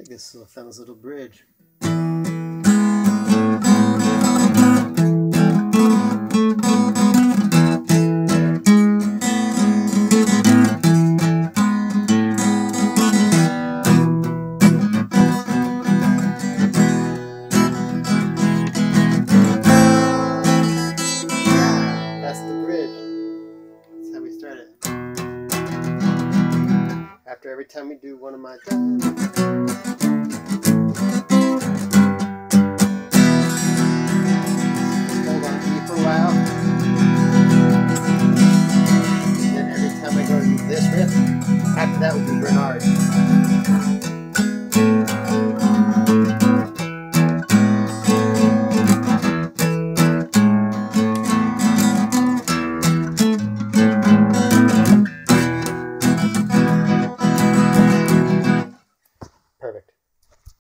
think this is a fun little bridge. After every time we do one of my jumps, hold on to you for a while. And then every time I go to do this riff, after that will be Bernard. Perfect.